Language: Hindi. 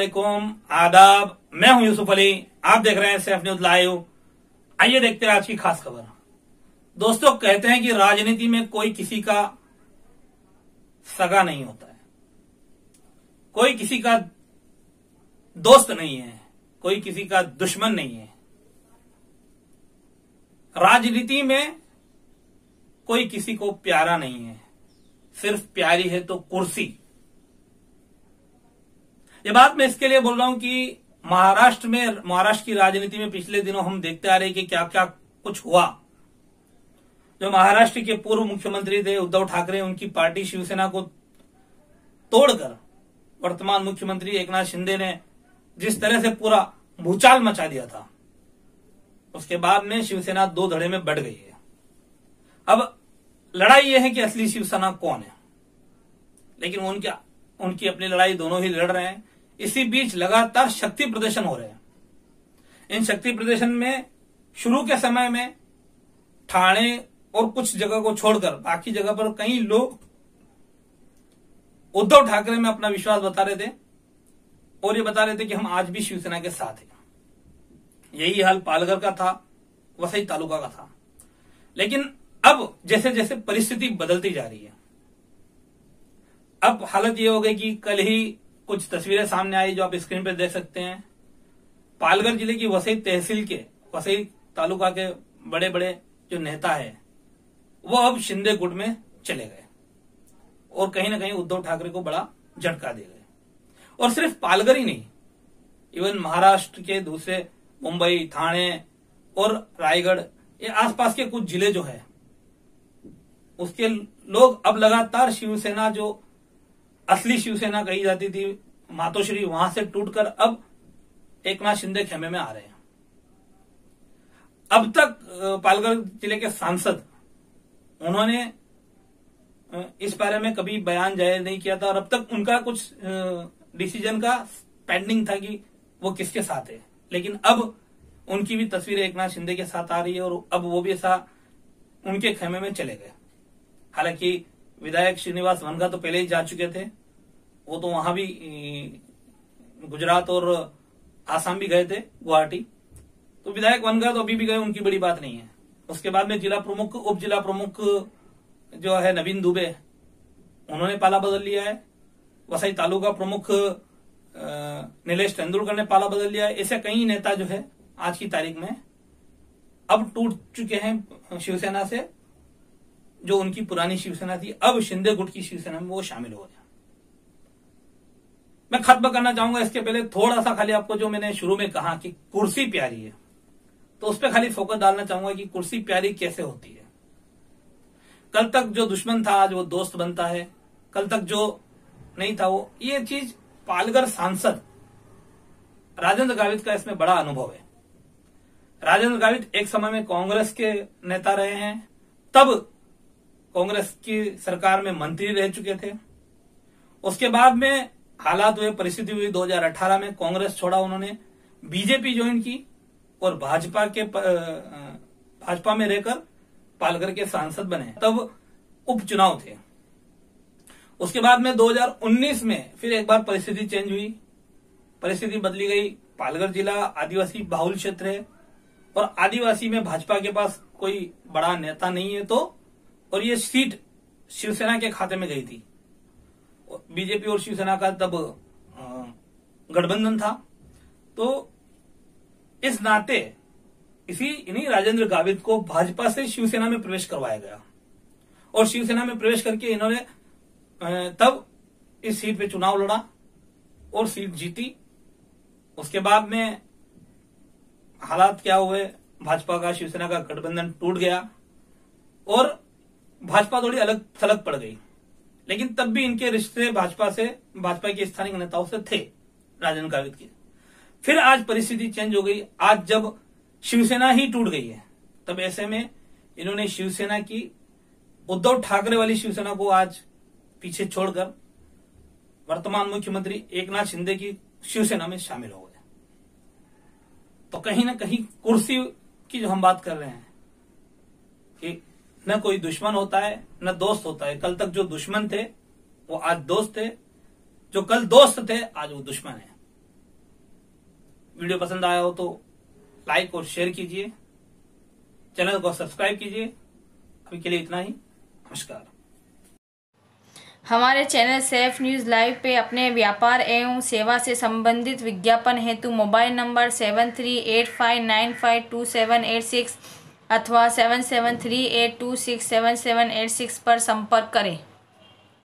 वालेकुम, आदाब। मैं हूं यूसुफ अली, आप देख रहे हैं सैफ न्यूज लाइव। आइए देखते हैं आज की खास खबर। दोस्तों, कहते हैं कि राजनीति में कोई किसी का सगा नहीं होता है, कोई किसी का दोस्त नहीं है, कोई किसी का दुश्मन नहीं है। राजनीति में कोई किसी को प्यारा नहीं है, सिर्फ प्यारी है तो कुर्सी। ये बात मैं इसके लिए बोल रहा हूं कि महाराष्ट्र की राजनीति में पिछले दिनों हम देखते आ रहे हैं कि क्या क्या कुछ हुआ। जो महाराष्ट्र के पूर्व मुख्यमंत्री थे उद्धव ठाकरे, उनकी पार्टी शिवसेना को तोड़कर वर्तमान मुख्यमंत्री एकनाथ शिंदे ने जिस तरह से पूरा भूचाल मचा दिया था, उसके बाद में शिवसेना दो धड़े में बढ़ गई है। अब लड़ाई यह है कि असली शिवसेना कौन है, लेकिन उनकी अपनी लड़ाई दोनों ही लड़ रहे हैं। इसी बीच लगातार शक्ति प्रदर्शन हो रहे हैं। इन शक्ति प्रदर्शन में शुरू के समय में ठाणे और कुछ जगह को छोड़कर बाकी जगह पर कई लोग उद्धव ठाकरे में अपना विश्वास बता रहे थे और ये बता रहे थे कि हम आज भी शिवसेना के साथ हैं। यही हाल पालघर का था, वसई तालुका का था। लेकिन अब जैसे जैसे परिस्थिति बदलती जा रही है, अब हालत ये हो गई कि कल ही कुछ तस्वीरें सामने आई जो आप स्क्रीन पर देख सकते हैं। पालघर जिले की वसई तहसील के वसई तालुका के बड़े बड़े जो नेता है वो अब शिंदे गुट में चले गए और कहीं ना कहीं उद्धव ठाकरे को बड़ा झटका दे गए। और सिर्फ पालघर ही नहीं, इवन महाराष्ट्र के दूसरे मुंबई, ठाणे और रायगढ़, ये आसपास के कुछ जिले जो है उसके लोग अब लगातार शिवसेना, जो असली शिवसेना कही जाती थी मातोश्री, वहां से टूटकर अब एकनाथ शिंदे खेमे में आ रहे हैं। अब तक पालघर जिले के सांसद, उन्होंने इस बारे में कभी बयान जाहिर नहीं किया था और अब तक उनका कुछ डिसीजन का पेंडिंग था कि वो किसके साथ है। लेकिन अब उनकी भी तस्वीरें एकनाथ शिंदे के साथ आ रही है और अब वो भी ऐसा उनके खेमे में चले गए। हालांकि विधायक श्रीनिवास वनगा तो पहले ही जा चुके थे, वो तो वहां भी गुजरात और आसाम भी गए थे, गुवाहाटी। तो विधायक वनगा तो अभी भी गए, उनकी बड़ी बात नहीं है। उसके बाद में जिला प्रमुख, उप जिला प्रमुख जो है नवीन दुबे, उन्होंने पाला बदल लिया है। वसई तालुका प्रमुख नीलेश तेंदुलकर ने पाला बदल लिया है। ऐसे कई नेता जो है आज की तारीख में अब टूट चुके हैं शिवसेना से। जो उनकी पुरानी शिवसेना थी, अब शिंदे गुट की शिवसेना में वो शामिल हो गए। मैं खत्म करना चाहूंगा, इसके पहले थोड़ा सा खाली आपको, जो मैंने शुरू में कहा कि कुर्सी प्यारी है, तो उस पर खाली फोकस डालना चाहूंगा कि कुर्सी प्यारी कैसे होती है। कल तक जो दुश्मन था आज वो दोस्त बनता है, कल तक जो नहीं था वो, ये चीज पालघर सांसद राजेंद्र गावित का इसमें बड़ा अनुभव है। राजेंद्र गावित एक समय में कांग्रेस के नेता रहे हैं, तब कांग्रेस की सरकार में मंत्री रह चुके थे। उसके बाद में हालात हुए, परिस्थिति हुई, 2018 में कांग्रेस छोड़ा उन्होंने, बीजेपी ज्वाइन की और भाजपा में रहकर पालघर के सांसद बने। तब उपचुनाव थे। उसके बाद में 2019 में फिर एक बार परिस्थिति चेंज हुई, परिस्थिति बदली गई। पालघर जिला आदिवासी बाहुल क्षेत्र है और आदिवासी में भाजपा के पास कोई बड़ा नेता नहीं है, तो और ये सीट शिवसेना के खाते में गई थी। बीजेपी और शिवसेना का तब गठबंधन था। तो इस नाते इन्हीं राजेंद्र गावित को भाजपा से शिवसेना में प्रवेश करवाया गया और शिवसेना में प्रवेश करके इन्होंने तब इस सीट पे चुनाव लड़ा और सीट जीती। उसके बाद में हालात क्या हुए, भाजपा का शिवसेना का गठबंधन टूट गया और भाजपा थोड़ी अलग थलग पड़ गई। लेकिन तब भी इनके रिश्ते भाजपा के स्थानीय नेताओं से थे, राजेंद्र गावित के। फिर आज परिस्थिति चेंज हो गई। आज जब शिवसेना ही टूट गई है, तब ऐसे में इन्होंने शिवसेना की, उद्धव ठाकरे वाली शिवसेना को आज पीछे छोड़कर वर्तमान मुख्यमंत्री एकनाथ शिंदे की शिवसेना में शामिल हो गए। तो कहीं ना कहीं कुर्सी की जो हम बात कर रहे हैं कि न कोई दुश्मन होता है न दोस्त होता है। कल तक जो दुश्मन थे वो आज दोस्त थे, जो कल दोस्त थे आज वो दुश्मन है। वीडियो पसंद आया हो तो लाइक और शेयर कीजिए, चैनल को सब्सक्राइब कीजिए। अभी के लिए इतना ही, नमस्कार। हमारे चैनल सेफ न्यूज़ लाइव पे अपने व्यापार एवं सेवा से संबंधित विज्ञापन हेतु मोबाइल नंबर 7385952786 अथवा 7738267786 पर संपर्क करें।